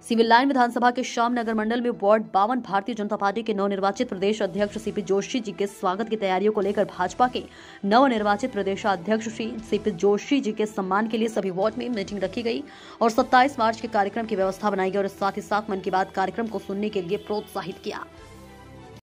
Civil line विधानसभा के श्याम नगर मंडल में ward 52 Bharatiya Janata party के नवनिर्वाचित प्रदेश अध्यक्ष सीपी जोशी जी के स्वागत की तैयारियों को लेकर भाजपा के नवनिर्वाचित प्रदेशाध्यक्ष श्री सीपी जोशी जी के सम्मान के लिए सभी वार्ड में मीटिंग रखी गई और 27 मार्च के कार्यक्रम की व्यवस्था बनाई गई और साथ ही साथ मन की बात कार्यक्रम को सुनने के लिए प्रोत्साहित किया।